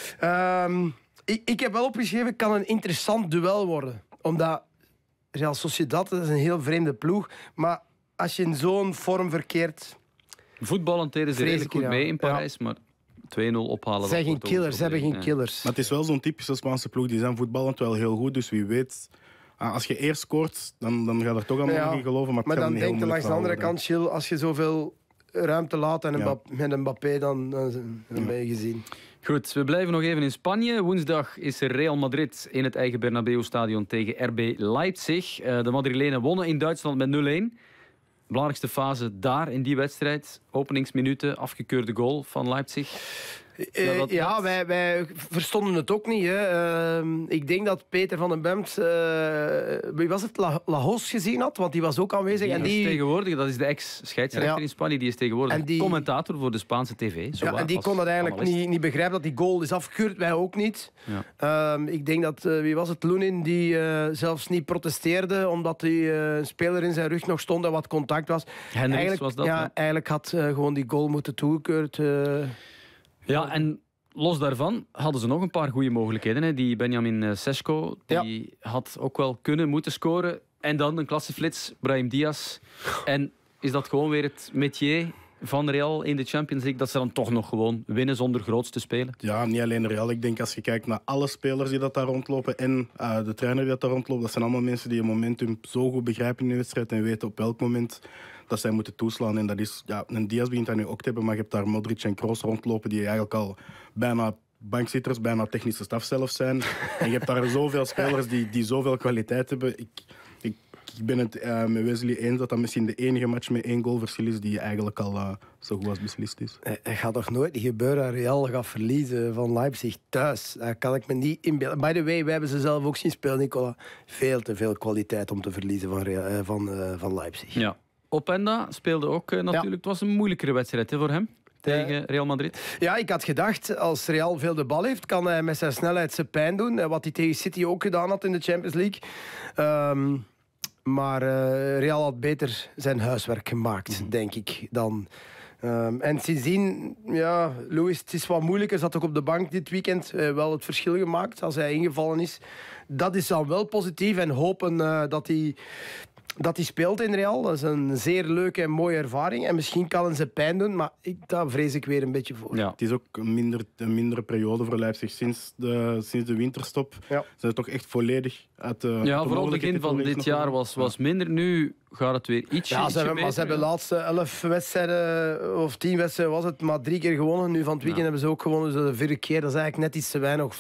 ik heb wel opgeschreven, het kan een interessant duel worden. Omdat Real Sociedad, dat is een heel vreemde ploeg. Maar als je in zo'n vorm verkeert... Voetballend deden ze redelijk goed mee in Parijs, maar 2-0 ophalen... Ze hebben geen killers. Maar het is wel zo'n typische Spaanse ploeg. Die zijn voetballend wel heel goed, dus wie weet... Als je eerst scoort, dan ga je er toch allemaal in geloven. Maar dan denk je langs de andere kant, Gilles, als je zoveel ruimte laat en met Mbappé, dan ben je gezien. Goed, we blijven nog even in Spanje. Woensdag is er Real Madrid in het eigen Bernabeu-stadion tegen RB Leipzig. De Madrilenen wonnen in Duitsland met 0-1. Belangrijkste fase daar in die wedstrijd. Openingsminuten, afgekeurde goal van Leipzig. Wij verstonden het ook niet. Hè. Ik denk dat Peter van den Bemt, wie was het, Lajos gezien had, want die was ook aanwezig. Dat is de ex-scheidsrechter in Spanje, die is tegenwoordig commentator voor de Spaanse tv. En die kon dat eigenlijk niet begrijpen, dat die goal is afgekeurd, wij ook niet. Ja. Ik denk dat, wie was het, Lunin, die zelfs niet protesteerde, omdat een speler in zijn rug nog stond en wat contact was. Hendricks was dat. Ja, eigenlijk had gewoon die goal moeten toegekeurd. Ja, en los daarvan hadden ze nog een paar goede mogelijkheden. Hè. Die Benjamin Sesko, die had ook wel moeten scoren. En dan een klasseflits, Brahim Diaz. En is dat gewoon weer het métier van Real in de Champions League, dat ze dan toch nog gewoon winnen zonder groots te spelen? Ja, niet alleen Real. Ik denk als je kijkt naar alle spelers die dat daar rondlopen en de trainer die dat daar rondloopt, dat zijn allemaal mensen die een momentum zo goed begrijpen in de wedstrijd en weten op welk moment dat zij moeten toeslaan. En dat is, een Diaz begint dat nu ook te hebben, maar je hebt daar Modric en Kroos rondlopen die eigenlijk al bijna bankzitters, bijna technische staf zelf zijn. En je hebt daar zoveel spelers die zoveel kwaliteit hebben. Ik ben het met Wesley eens dat dat misschien de enige match met 1 goal verschil is die eigenlijk al zo goed als beslist is. Het gaat toch nooit niet gebeuren dat Real gaat verliezen van Leipzig thuis. Dat kan ik me niet inbeelden. By the way, wij hebben ze zelf ook zien spelen, Nicola. Veel te veel kwaliteit om te verliezen van Leipzig. Ja. Openda speelde ook natuurlijk. Het was een moeilijkere wedstrijd voor hem. Tegen Real Madrid? Ja, ik had gedacht, als Real veel de bal heeft, kan hij met zijn snelheid zijn pijn doen. Wat hij tegen City ook gedaan had in de Champions League. Maar Real had beter zijn huiswerk gemaakt, denk ik, dan... en sindsdien, Luis, het is wat moeilijker. Zat ook op de bank dit weekend wel het verschil gemaakt als hij ingevallen is. Dat is dan wel positief en hopen dat hij speelt in Real. Dat is een zeer leuke en mooie ervaring. En misschien kan hij zijn pijn doen, maar daar vrees ik weer een beetje voor. Ja. Het is ook een mindere periode voor Leipzig. Sinds de winterstop zijn ze toch echt volledig uit de... Ja, vooral het begin van dit jaar was minder. Nu gaat het weer ietsje beter. Maar ze hebben de laatste 11 wedstrijden of 10 wedstrijden was het maar 3 keer gewonnen. Nu van het weekend hebben ze ook gewonnen. Dus de 4e keer, dat is eigenlijk net iets te weinig.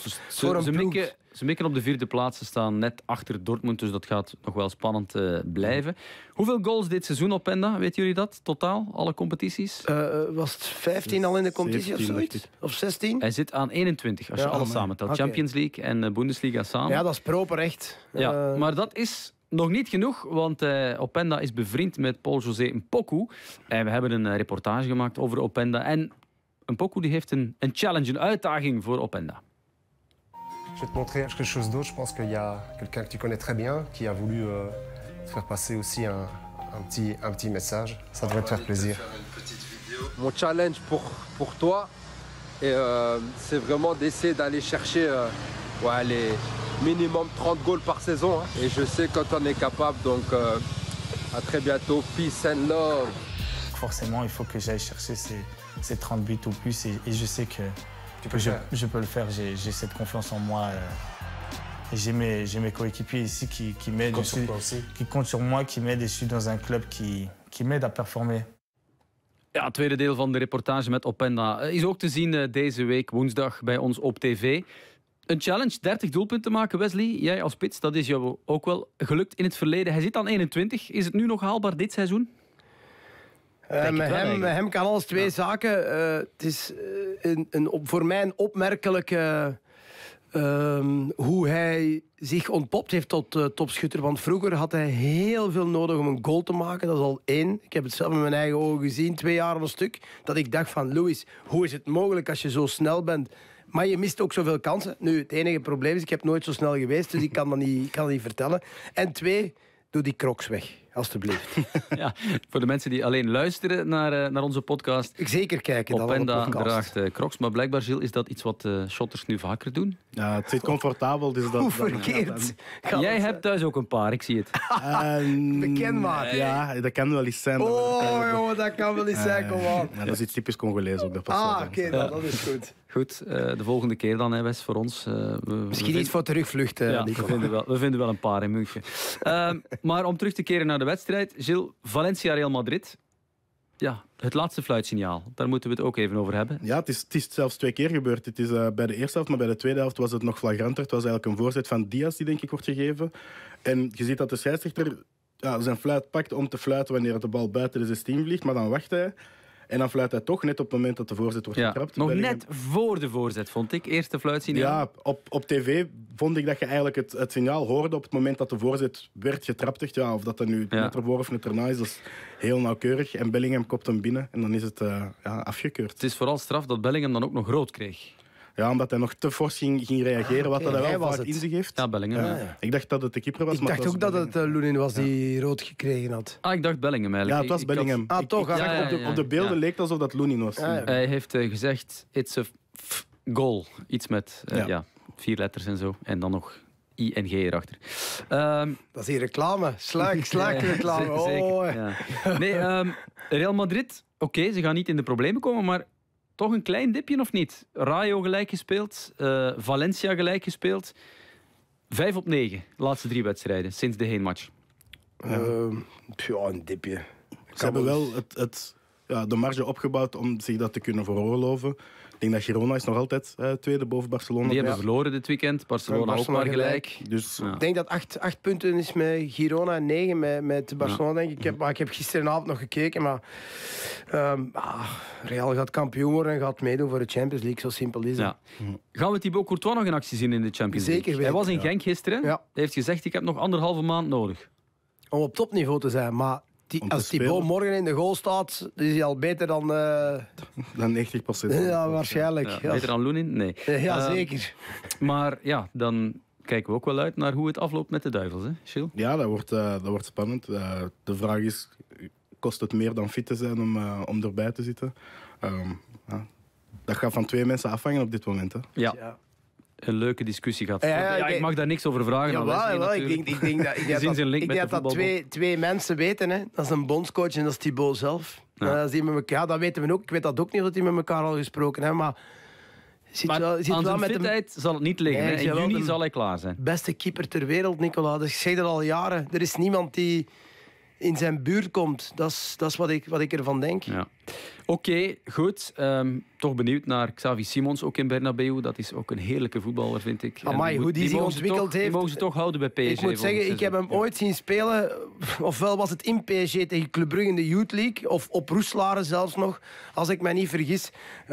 Ze mikken op de 4e plaats. Ze staan net achter Dortmund, dus dat gaat nog wel spannend blijven. Hoeveel goals dit seizoen op Penda? Weten jullie dat? Totaal? Alle competities? Was het 15 al in de competitie of zoiets? Of 16? Hij zit aan 21, als je alles samentelt. Okay. Champions League en Bundesliga samen. Ja, dat is proper echt. Ja, maar dat is nog niet genoeg, want Openda is bevriend met Paul-José Mpoku. En we hebben een reportage gemaakt over Openda. En Mpoku die heeft een challenge, een uitdaging voor Openda. Je vais te montrer quelque chose d'autre. Je pense qu'il y a quelqu'un que tu connais très bien qui a voulu te faire passer aussi un petit message. Ça devrait te faire plaisir. Mon challenge pour toi, c'est vraiment d'essayer d'aller chercher les minimum 30 goals par saison. Hein. Et je sais quand on est capable, donc à très bientôt. Peace and love. Forcément, il faut que j'aille chercher ces 30 buts ou plus et je sais que Je peux le faire, j'ai cette confiance en moi. Et j'ai mes coéquipiers ici qui m'aident, qui comptent sur moi, qui m'aident. Et je suis dans un club qui m'aide à performer. Ja, het tweede deel van de reportage met Openda is ook te zien deze week woensdag bij ons op tv. Een challenge, 30 doelpunten maken, Wesley. Jij als spits, dat is jou ook wel gelukt in het verleden. Hij zit aan 21. Is het nu nog haalbaar dit seizoen? Met hem kan alles twee zaken. Het is voor mij een opmerkelijke... hoe hij zich ontpopt heeft tot topschutter. Want vroeger had hij heel veel nodig om een goal te maken. Dat is al 1. Ik heb het zelf met mijn eigen ogen gezien, 2 jaar aan een stuk. Dat ik dacht van, Louis, hoe is het mogelijk als je zo snel bent? Maar je mist ook zoveel kansen. Nu, het enige probleem is, ik heb nooit zo snel geweest, dus ik kan dat niet vertellen. En 2, doe die crocs weg. Alsjeblieft. Ja, voor de mensen die alleen luisteren naar onze podcast. Zeker kijken. Openda draagt crocs, maar blijkbaar, Gilles, is dat iets wat shotters nu vaker doen? Ja, het zit comfortabel. Dus hoe verkeerd. Jij hebt thuis ook een paar, ik zie het. Bekend maar. Ja, dat kan wel eens zijn. Dat kan wel eens zijn, kom aan. Ja, dat is iets typisch Congolees ook. Oké, dat is goed. Goed, de volgende keer dan, Wes, voor ons. Misschien iets voor terugvluchten. Ja, we vinden wel een paar in München. Maar om terug te keren naar de wedstrijd. Gilles, Valencia-Real Madrid. Ja, het laatste fluitsignaal. Daar moeten we het ook even over hebben. Ja, het is zelfs 2 keer gebeurd. Het is bij de eerste helft, maar bij de tweede helft was het nog flagranter. Het was eigenlijk een voorzet van Diaz die denk ik wordt gegeven. En je ziet dat de scheidsrechter zijn fluit pakt om te fluiten wanneer de bal buiten de 16 vliegt. Maar dan wacht hij. En dan fluit hij toch net op het moment dat de voorzet wordt getrapt. Nog net voor de voorzet, vond ik. Eerste fluitsignaal. Ja, op tv vond ik dat je eigenlijk het signaal hoorde op het moment dat de voorzet werd getrapt. Ja, of dat er nu net ervoor of net erna is, dat is heel nauwkeurig. En Bellingham kopt hem binnen en dan is het afgekeurd. Het is vooral straf dat Bellingham dan ook nog rood kreeg. Ja, omdat hij nog te fors ging reageren, wat hij wel vaak in zich heeft. Ja, Bellingham. Ja. Ik dacht dat het de keeper was. Ik dacht ook dat het Lunin was die rood gekregen had. Ik dacht Bellingham eigenlijk. Ja, het was Bellingham. Op de beelden leek het alsof dat Lunin was. Hij heeft gezegd, it's a goal. Iets met 4 letters en zo. En dan nog ING erachter. Dat is hier reclame. Sluikreclame. Zeker. Ja. Nee, Real Madrid, oké, ze gaan niet in de problemen komen, maar toch een klein dipje of niet? Rayo gelijk gespeeld, Valencia gelijk gespeeld. 5 op 9, de laatste 3 wedstrijden, sinds de heenmatch. Een dipje. Ze hebben wel de marge opgebouwd om zich dat te kunnen veroorloven. Ik denk dat Girona is nog altijd tweede boven Barcelona. Die hebben verloren dit weekend, Barcelona ook maar gelijk. Dus, ik denk dat 8 punten is met Girona en 9 met Barcelona, denk ik. Maar ik heb gisteravond nog gekeken, maar Real gaat kampioen worden en gaat meedoen voor de Champions League. Zo simpel is het. Ja. Gaan we Thibaut Courtois nog in actie zien in de Champions League? Zeker weten. Hij was in Genk gisteren. Ja. Hij heeft gezegd, ik heb nog 1,5 maand nodig. Om op topniveau te zijn, maar als Thibaut morgen in de goal staat, is hij al beter dan... Dan 90%. Ja, waarschijnlijk. Ja, beter dan Lunin? Nee. Ja, zeker. Maar ja, dan kijken we ook wel uit naar hoe het afloopt met de Duivels, hè, Gilles? Ja, dat wordt spannend. De vraag is, kost het meer dan fit te zijn om erbij te zitten? Dat gaat van 2 mensen afhangen op dit moment. Hè. Ja. Een leuke discussie gaat. Ik mag daar niks over vragen. Ik denk dat 2 mensen weten. Hè. Dat is een bondscoach en dat is Thibaut zelf. Dat weten we ook. Ik weet dat ook niet, dat die met elkaar al gesproken hebben. Maar aan zijn fitheid zal het niet liggen. In juni zal hij klaar zijn. Beste keeper ter wereld, Nicola. Dus ik zeg dat al jaren. Er is niemand die in zijn buurt komt. Dat is wat ik ervan denk. Ja. Oké, goed. Toch benieuwd naar Xavi Simons, ook in Bernabeu. Dat is ook een heerlijke voetballer, vind ik. Amai, hoe die zich ontwikkeld heeft. Die mogen ze toch houden bij PSG. Ik moet zeggen, ik heb hem ooit zien spelen. Ofwel was het in PSG tegen Club Brugge in de Youth League. Of op Roeselare zelfs nog, als ik mij niet vergis.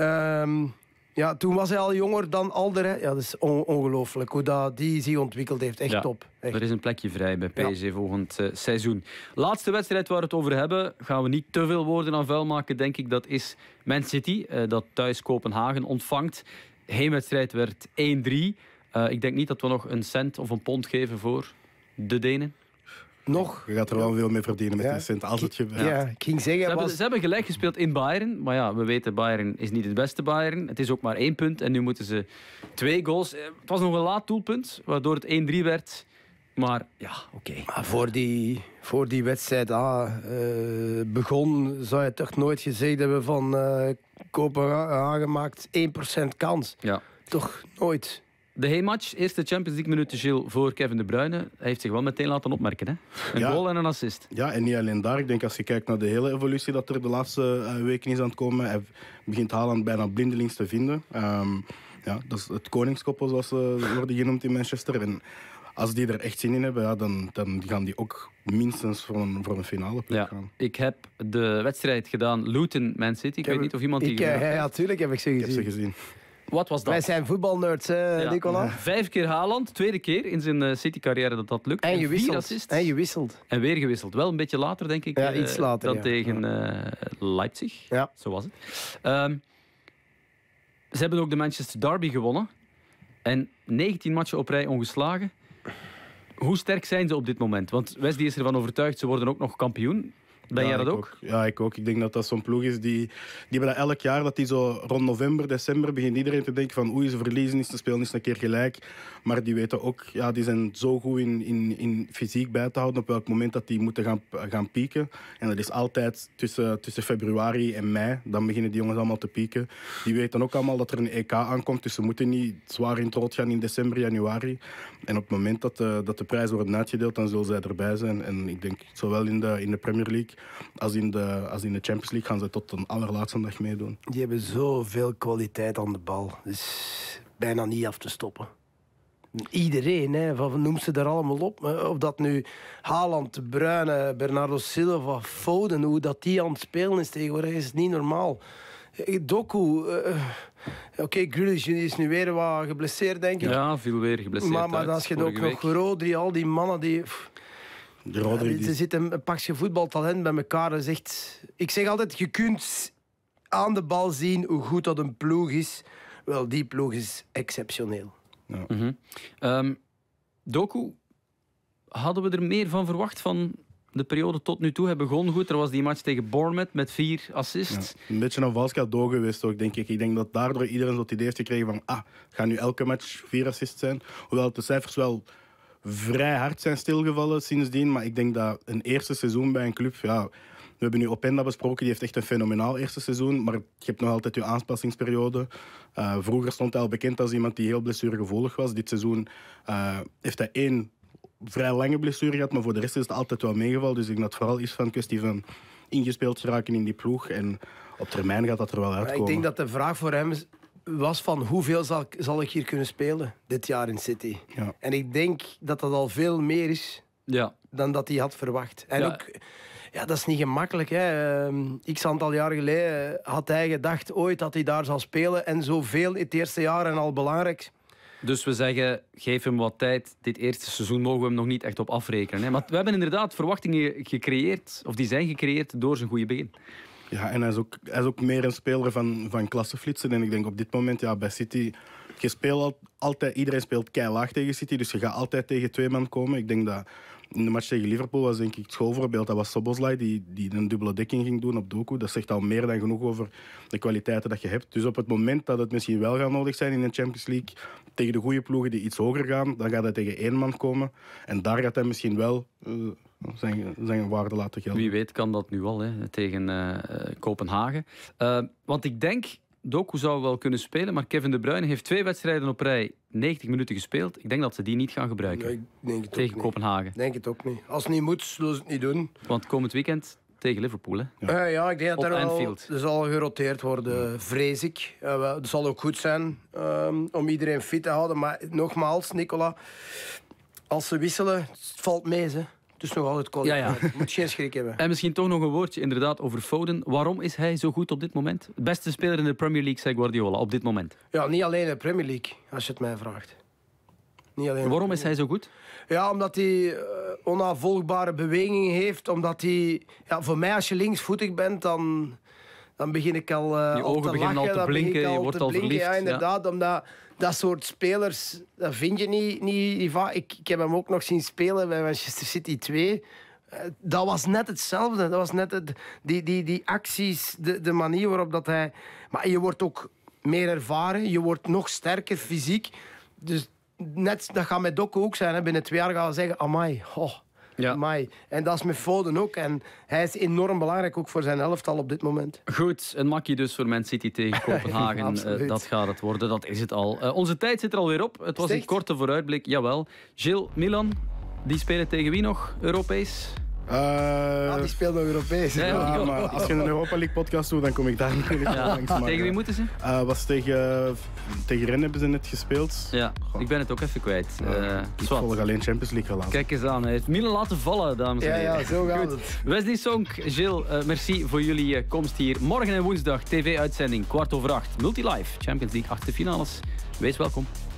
Ja, toen was hij al jonger dan Alder. Hè. Ja, dat is ongelooflijk hoe die zich ontwikkeld heeft. Echt top. Echt. Er is een plekje vrij bij PSG volgend seizoen. Laatste wedstrijd waar we het over hebben. Gaan we niet te veel woorden aan vuil maken, denk ik. Dat is Man City, dat thuis Kopenhagen ontvangt. Heenwedstrijd werd 1-3. Ik denk niet dat we nog een cent of een pond geven voor de Denen. Nog? Je gaat er wel veel mee verdienen met die cent. Als het ik ging zeggen... Ze hebben gelijk gespeeld in Bayern. Maar ja, we weten, Bayern is niet het beste Bayern. Het is ook maar 1 punt. En nu moeten ze 2 goals. Het was nog een laat doelpunt, waardoor het 1-3 werd. Maar ja, oké. Maar voor die wedstrijd begon, zou je toch nooit gezegd hebben van... Kopenhagen maakt 1% kans. Ja. Toch nooit. De heenmatch, eerste Champions League minuten Gilles voor Kevin De Bruyne. Hij heeft zich wel meteen laten opmerken. Hè? Een goal en een assist. Ja, en niet alleen daar. Ik denk als je kijkt naar de hele evolutie dat er de laatste weken is aan het komen. Hij begint Haaland bijna blindelings te vinden. Ja, dat is het koningskoppel, zoals ze worden genoemd in Manchester. En als die er echt zin in hebben, ja, dan gaan die ook minstens voor een finale plek gaan. Ik heb de wedstrijd gedaan, Luton-Man City. Ik weet niet of iemand die gezien heeft. Ja, natuurlijk heb ik ze gezien. Ik heb ze gezien. Wat was dat? Wij zijn voetbalnerds, Nicola. 5 keer Haaland, tweede keer in zijn City-carrière dat lukt. En gewisseld. 4 assists. En gewisseld. En weer gewisseld. Wel een beetje later, denk ik. Ja, iets later. Dan tegen Leipzig. Ja. Zo was het. Ze hebben ook de Manchester Derby gewonnen. En 19 matchen op rij ongeslagen. Hoe sterk zijn ze op dit moment? Want Wesley is ervan overtuigd, ze worden ook nog kampioen. Ben jij dat ook? Ja, ik ook. Ik denk dat dat zo'n ploeg is die hebben dat elk jaar, dat die zo rond november, december begint iedereen te denken van oei, ze verliezen is, ze spelen eens een keer gelijk. Maar die weten ook, ja, die zijn zo goed in fysiek bij te houden op welk moment dat die moeten gaan pieken. En dat is altijd tussen februari en mei. Dan beginnen die jongens allemaal te pieken. Die weten ook allemaal dat er een EK aankomt, dus ze moeten niet zwaar in het rood gaan in december, januari. En op het moment dat de prijzen worden uitgedeeld, dan zullen zij erbij zijn. En ik denk, zowel in de Premier League als in de Champions League gaan ze tot de allerlaatste dag meedoen. Die hebben zoveel kwaliteit aan de bal. Dus bijna niet af te stoppen. Iedereen, hè, noem ze er allemaal op. Of dat nu Haaland, De Bruyne, Bernardo Silva, Foden, hoe dat die aan het spelen is tegenwoordig, is het niet normaal. Doku, oké, Grealish is nu weer wat geblesseerd, denk ik. Ja, veel weer geblesseerd. Maar als je ook nog Rodri, al die mannen die... Ze zitten een pakje voetbaltalent bij elkaar. Dat is echt... Ik zeg altijd, je kunt aan de bal zien hoe goed dat een ploeg is. Wel, die ploeg is exceptioneel. Ja. Doku, hadden we er meer van verwacht van de periode tot nu toe? Hij begon goed. Er was die match tegen Bournemouth met 4 assists. Ja, een beetje een vals cadeau geweest ook, denk ik. Ik denk dat daardoor iedereen zo het idee heeft gekregen van gaat nu elke match 4 assists zijn. Hoewel de cijfers wel vrij hard zijn stilgevallen sindsdien. Maar ik denk dat een eerste seizoen bij een club... Ja, we hebben nu Openda besproken, die heeft echt een fenomenaal eerste seizoen. Maar je hebt nog altijd je aanpassingsperiode. Vroeger stond hij al bekend als iemand die heel blessuregevoelig was. Dit seizoen heeft hij 1 vrij lange blessure gehad. Maar voor de rest is het altijd wel meegevallen. Dus ik denk dat het vooral is van een kwestie van ingespeeld geraken in die ploeg. En op termijn gaat dat er wel uitkomen. Ik denk dat de vraag voor hem was van hoeveel zal ik hier kunnen spelen dit jaar in City. Ja. En ik denk dat dat al veel meer is dan dat hij had verwacht. En ook, ja, dat is niet gemakkelijk. Hè. X aantal jaar geleden had hij gedacht ooit dat hij daar zal spelen en zoveel in het eerste jaar en al belangrijk. Dus we zeggen, geef hem wat tijd. Dit eerste seizoen mogen we hem nog niet echt op afrekenen. Hè? Maar we hebben inderdaad verwachtingen gecreëerd, of die zijn gecreëerd door zijn goede begin. Ja, en hij is ook meer een speler van klasseflitsen. En ik denk op dit moment, ja, bij City... Je speelt altijd, iedereen speelt keilaag tegen City, dus je gaat altijd tegen 2 man komen. Ik denk dat in de match tegen Liverpool was denk ik het schoolvoorbeeld. Dat was Szoboszlai die een dubbele dekking ging doen op Doku. Dat zegt al meer dan genoeg over de kwaliteiten dat je hebt. Dus op het moment dat het misschien wel gaat nodig zijn in de Champions League, tegen de goede ploegen die iets hoger gaan, dan gaat hij tegen 1 man komen. En daar gaat hij misschien wel zijn waarde laten gelden. Wie weet kan dat nu al, hè, tegen Kopenhagen. Want ik denk... Doku zou wel kunnen spelen, maar Kevin De Bruyne heeft 2 wedstrijden op rij 90 minuten gespeeld. Ik denk dat ze die niet gaan gebruiken. Nee, ik denk het tegen Kopenhagen. Ik denk het ook niet. Als het niet moet, zullen ze het niet doen. Want komend weekend tegen Liverpool, hè? Ja, ik denk dat er zal geroteerd worden, vrees ik. Het zal ook goed zijn om iedereen fit te houden. Maar nogmaals, Nicola, als ze wisselen, het valt mee, hè. Het is nog altijd kwaliteit. Je moet geen schrik hebben. En misschien toch nog een woordje inderdaad over Foden. Waarom is hij zo goed op dit moment? De beste speler in de Premier League, zei Guardiola, op dit moment. Ja, niet alleen in de Premier League, als je het mij vraagt. Niet alleen waarom is hij zo goed? Ja, omdat hij onafvolgbare bewegingen heeft. Omdat hij... Ja, voor mij, als je linksvoetig bent, dan begin ik al je ogen te beginnen lachen. al te blinken, je wordt al verliefd. Ja, inderdaad, omdat... Dat soort spelers, dat vind je niet vaak. Ik heb hem ook nog zien spelen bij Manchester City 2. Dat was net hetzelfde. Dat was net die acties, de manier waarop dat hij... Maar je wordt ook meer ervaren. Je wordt nog sterker fysiek. Dus net, dat gaat met Doku ook zijn. Hè. Binnen 2 jaar gaan we zeggen... Amai, Ja. Amai. En dat is met Foden ook. En hij is enorm belangrijk ook voor zijn elftal op dit moment. Goed, een makkie dus voor Man City tegen Kopenhagen. Absoluut. Dat gaat het worden, dat is het al. Onze tijd zit er alweer op. Het was een korte vooruitblik, jawel. Gilles, Milan, die spelen tegen wie nog Europees? Die speelt nog Europees. Ja, maar als je een Europa League podcast doet, dan kom ik daar natuurlijk wel langs. Maar, tegen wie moeten ze? Was tegen Rennes hebben ze net gespeeld. Ja, ik ben het ook even kwijt. Ik volg alleen Champions League helaas. Kijk eens aan, hij heeft Milan laten vallen, dames en heren. Ja, zo gaat het. Wesley Sonk, Gilles, merci voor jullie komst hier. Morgen en woensdag, tv-uitzending, 7:15, Multilive, Champions League 8e finales. Wees welkom.